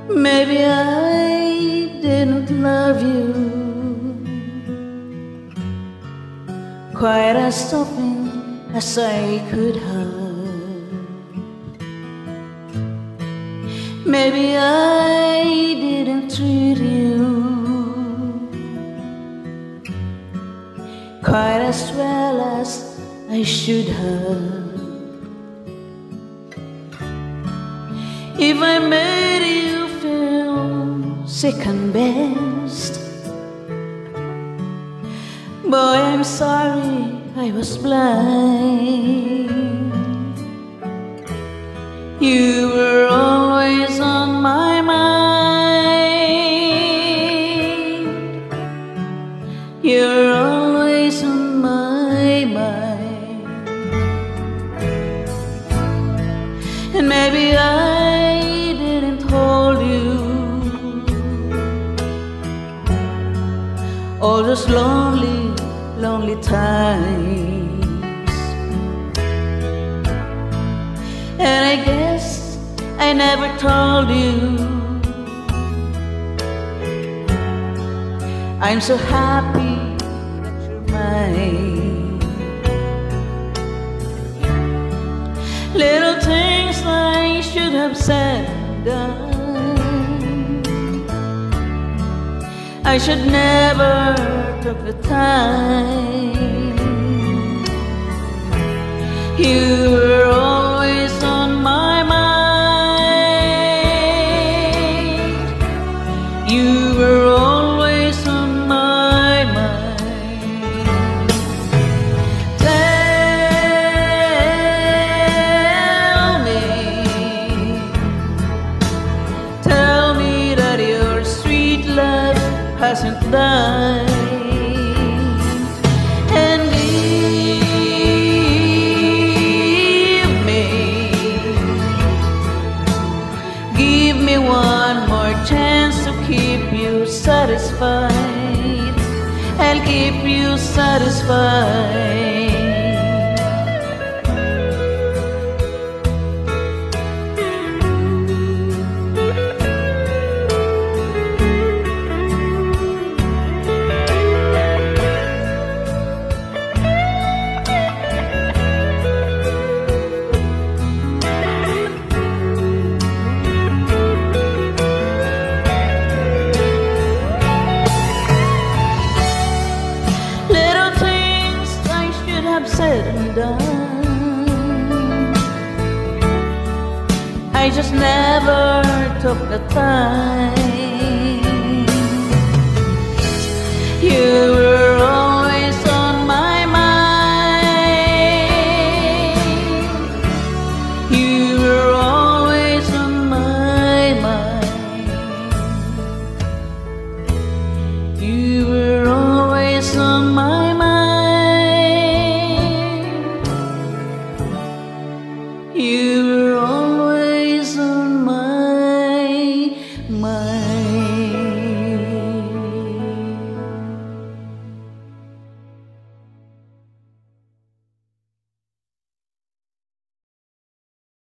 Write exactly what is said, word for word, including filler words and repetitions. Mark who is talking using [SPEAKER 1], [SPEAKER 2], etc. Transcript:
[SPEAKER 1] Maybe I didn't love you quite as often as I could have. Maybe I didn't treat you quite as well as I should have. If I made you feel second best, boy, I'm sorry I was blind. You were always on my mind. You're always on my mind. And maybe I didn't hold you all those lonely, lonely times. And I guess I never told you I'm so happy that you're mine. Little things I should have said and done, I should never took the time. You were always on my mind. You were always on my mind. Tell me, tell me that your sweet love hasn't died. And give me, give me one more chance to keep you satisfied. I'll keep you satisfied. Said and done, I just never took the time. You were